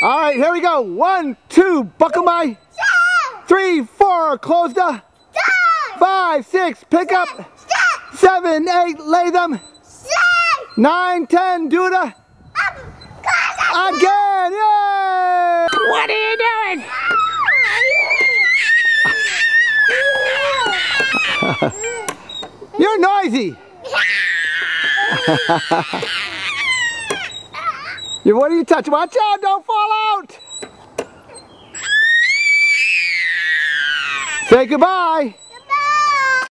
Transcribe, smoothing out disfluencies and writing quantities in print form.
All right, here we go. 1, 2, buckle my. 3, 4, close the. 5, 6, pick up. 7, 8, lay them. 9, 10, do the. Again, yay! What are you doing? You're noisy. What are you touching? Watch out, don't fall out. Say goodbye.